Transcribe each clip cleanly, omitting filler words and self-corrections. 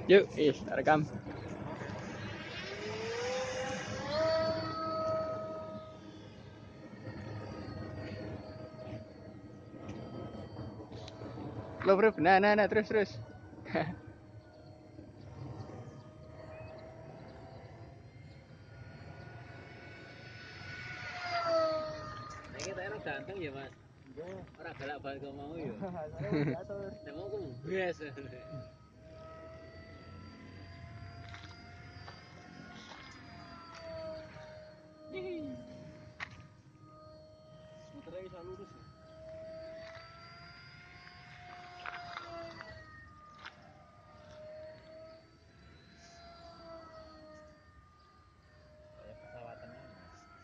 Yuk, rekam. Lo bro, nah, terus. Ini kita orang ganteng ya mas. Orang galak banget kau mau ya. Saya mau kamu biasa. Muternya bisa lurus ya. Kayak pesawatannya mas.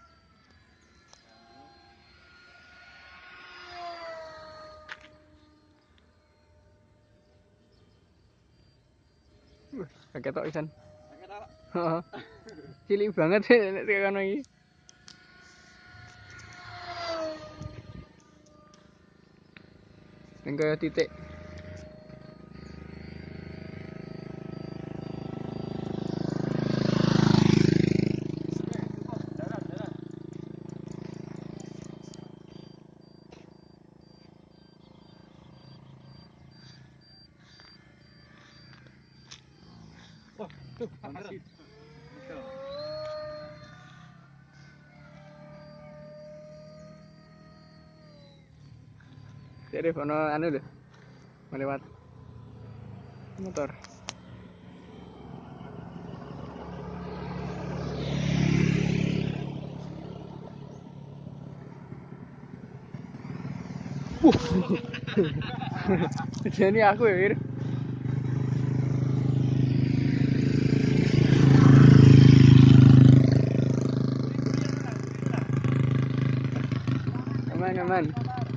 Kakek tok isan. Pakai tahu. Heeh. Cilik banget sih nek kono iki. Ning kaya titik. Wah, tuh, makasih. Jadi kono anu lho. Melewat motor. Jadi aku ya, Wir. Aman.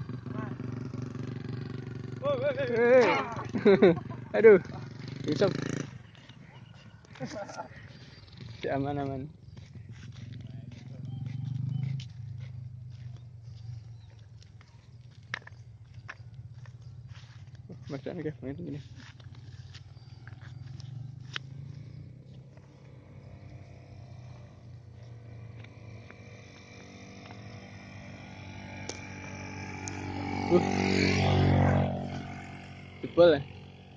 Aduh. Besok. Aman. Macam ni ke? Main gini. Jebol ya.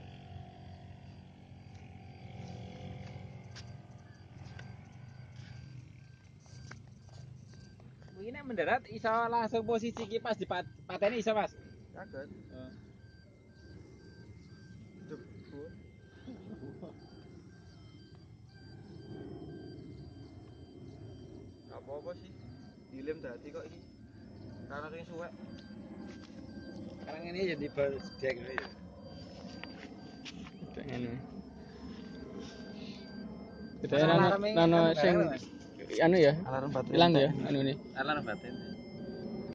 Ini mendarat iso langsung posisi kipas di pateni iso mas. Kaget. Jebul. Gak apa-apa sih. Dilem dadi kok iki. Karena sing suwek. Sekarang ini jadi jack gitu ya. Pengen. Kita nano sing anu ya. Alarm baterai. Hilang ya anu ini. Alarm batin.